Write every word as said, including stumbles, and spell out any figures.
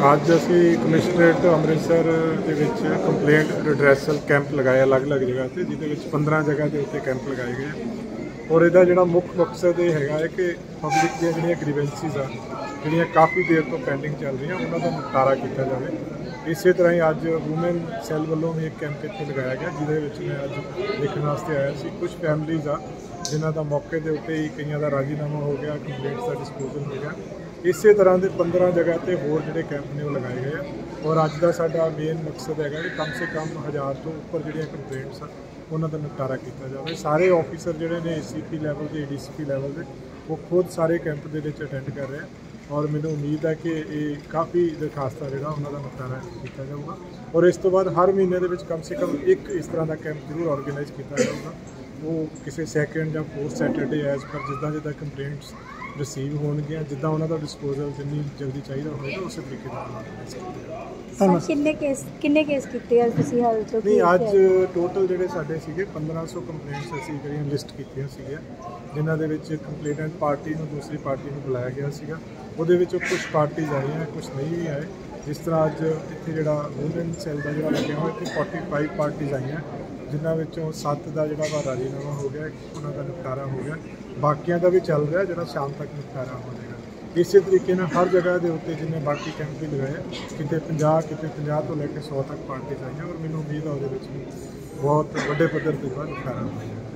ਅੱਜ ਅਸੀਂ ਕਮਿਸ਼ਨਰੇਟ ਅੰਮ੍ਰਿਤਸਰ ਦੇ ਵਿੱਚ ਕੰਪਲੇਂਟ ਰਿਡਰੈਸਲ ਕੈਂਪ ਲਗਾਇਆ ਅਲੱਗ-ਅਲੱਗ ਜਗ੍ਹਾ ਤੇ, ਜਿਹਦੇ ਵਿੱਚ ਪੰਦਰਾਂ ਜਗ੍ਹਾ ਦੇ ਉੱਤੇ ਕੈਂਪ ਲਗਾਏ ਗਏ ਔਰ ਇਹਦਾ ਜਿਹੜਾ ਮੁੱਖ ਮਕਸਦ ਇਹ ਹੈਗਾ ਹੈ ਕਿ ਪਬਲਿਕ ਦੀਆਂ ਜਿਹੜੀਆਂ ਗ੍ਰੀਵੈਂਸੀਜ਼ ਆ ਜਿਹੜੀਆਂ ਕਾਫੀ ਦੇਰ ਤੋਂ ਪੈਂਡਿੰਗ ਚੱਲ ਰਹੀਆਂ ਉਹਨਾਂ ਦਾ ਨਿਪਟਾਰਾ ਕੀਤਾ ਜਾਵੇ। ਇਸੇ ਤਰ੍ਹਾਂ ਹੀ ਅੱਜ ਵੂਮਨ ਸੈੱਲ ਵੱਲੋਂ ਵੀ ਇੱਕ ਕੈਂਪ ਇੱਥੇ ਲਗਾਇਆ ਗਿਆ, ਜਿਹਦੇ ਵਿੱਚ ਮੈਂ ਅੱਜ ਦੇਖਣ ਵਾਸਤੇ ਆਇਆ ਸੀ। ਕੁਝ ਫੈਮਲੀਜ਼ ਆ ਜਿਨ੍ਹਾਂ ਦਾ ਮੌਕੇ ਦੇ ਉੱਤੇ ਹੀ ਕਈਆਂ ਦਾ ਰਾਜੀਨਾਮਾ ਹੋ ਗਿਆ, ਕੰਪਲੇਂਟਸ ਦਾ ਡਿਸਪੋਜ਼ਲ ਹੋ ਗਿਆ। ਇਸੇ ਤਰ੍ਹਾਂ ਦੇ ਪੰਦਰਾਂ ਜਗ੍ਹਾ ਤੇ ਹੋਰ ਜਿਹੜੇ ਕੈਂਪ ਨੇ ਉਹ ਲਗਾਏ ਗਏ ਆ ਔਰ ਅੱਜ ਦਾ ਸਾਡਾ ਮੇਨ ਮਕਸਦ ਹੈਗਾ ਕਿ ਕਮ ਸੇ ਕਮ ਹਜ਼ਾਰ ਤੋਂ ਉੱਪਰ ਜਿਹੜੀਆਂ ਕੰਪਲੇਂਟਸ ਆ ਉਹਨਾਂ ਦਾ ਨਿਪਟਾਰਾ ਕੀਤਾ ਜਾਵੇ। ਸਾਰੇ ਆਫੀਸਰ ਜਿਹੜੇ ਨੇ ਏ ਸੀ ਪੀ ਲੈਵਲ ਦੇ, A D C P level ਦੇ, ਉਹ ਖੁਦ ਸਾਰੇ ਕੈਂਪ ਦੇ ਵਿੱਚ ਅਟੈਂਡ ਕਰ ਰਹੇ ਆ ਔਰ ਮੈਨੂੰ ਉਮੀਦ ਹੈ ਕਿ ਇਹ ਕਾਫੀ ਦਰਖਾਸਤਾਂ ਜਿਹੜਾ ਉਹਨਾਂ ਦਾ ਨਿਪਟਾਰਾ ਕੀਤਾ ਜਾਊਗਾ ਔਰ ਇਸ ਤੋਂ ਬਾਅਦ ਹਰ ਮਹੀਨੇ ਦੇ ਵਿੱਚ ਕਮ ਸੇ ਕਮ ਇੱਕ ਇਸ ਤਰ੍ਹਾਂ ਦਾ ਕੈਂਪ ਜ਼ਰੂਰ ਆਰਗੇਨਾਈਜ਼ ਕੀਤਾ ਜਾਊਗਾ। ਉਹ ਕਿਸੇ ਸੈਕਿੰਡ ਜਾਂ ਫੋਰਥ ਸੈਟਰਡੇ ਐਜ਼ ਪਰ ਜਿੱਦਾਂ ਜਿੱਦਾਂ ਕੰਪਲੇਂਟਸ ਰਿਸੀਵ ਹੋਣਗੀਆਂ, ਜਿੱਦਾਂ ਉਹਨਾਂ ਦਾ ਡਿਸਪੋਜ਼ਲ ਜਿੰਨੀ ਜਲਦੀ ਚਾਹੀਦਾ ਹੋਵੇਗਾ ਉਸੇ ਤਰੀਕੇ ਨਾਲ। ਕਿੰਨੇ ਕੇਸ ਕਿੰਨੇ ਕੇਸ ਕੀਤੇ ਆ ਤੁਸੀਂ ਹਾਲ ਚ? ਨਹੀਂ, ਅੱਜ ਟੋਟਲ ਜਿਹੜੇ ਸਾਡੇ ਸੀਗੇ ਪੰਦਰਾਂ ਸੌ ਕੰਪਲੇਂਟਸ ਅਸੀਂ ਜਿਹੜੀਆਂ ਲਿਸਟ ਕੀਤੀਆਂ ਸੀਗੀਆਂ, ਜਿਨ੍ਹਾਂ ਦੇ ਵਿੱਚ ਕੰਪਲੇਨੈਂਟ ਪਾਰਟੀ ਨੂੰ ਦੂਸਰੀ ਪਾਰਟੀ ਨੂੰ ਬੁਲਾਇਆ ਗਿਆ ਸੀਗਾ। ਉਹਦੇ ਵਿੱਚੋਂ ਕੁਝ ਪਾਰਟੀਜ਼ ਆਈਆਂ, ਕੁਝ ਨਹੀਂ ਵੀ ਆਏ। ਜਿਸ ਤਰ੍ਹਾਂ ਅੱਜ ਇੱਥੇ ਜਿਹੜਾ ਵੂਮਨ ਸੈੱਲ ਦਾ ਜਿਹੜਾ ਲੱਗਿਆ ਹੋਇਆ, ਇੱਥੇ ਫੋਰਟੀ ਫਾਈਵ ਪਾਰਟੀਜ਼ ਆਈਆਂ, ਜਿਨ੍ਹਾਂ ਵਿੱਚੋਂ ਸੱਤ ਦਾ ਜਿਹੜਾ ਵਾ ਰਾਜੀਨਾਮਾ ਹੋ ਗਿਆ, ਉਹਨਾਂ ਦਾ ਨਿਪਟਾਰਾ ਹੋ ਗਿਆ। ਬਾਕੀਆਂ ਦਾ ਵੀ ਚੱਲ ਰਿਹਾ, ਜਿਹੜਾ ਸ਼ਾਮ ਤੱਕ ਨਿਪਟਾਰਾ ਹੋ ਜਾਏਗਾ। ਇਸੇ ਤਰੀਕੇ ਨਾਲ ਹਰ ਜਗ੍ਹਾ ਦੇ ਉੱਤੇ ਜਿੰਨੇ ਬਾਕੀ ਕੈਂਪ ਵੀ ਲਗਾਏ, ਕਿਤੇ ਪੰਜਾਹ ਕਿਤੇ ਪੰਜਾਹ ਤੋਂ ਲੈ ਕੇ ਸੌ ਤੱਕ ਪਾਰਟੀਜ਼ ਆਈਆਂ ਔਰ ਮੈਨੂੰ ਉਮੀਦ ਆ ਉਹਦੇ ਵਿੱਚ ਵੀ ਬਹੁਤ ਵੱਡੇ ਪੱਧਰ ਤੇ ਨਿਪਟਾਰਾ ਹੋਏਗਾ।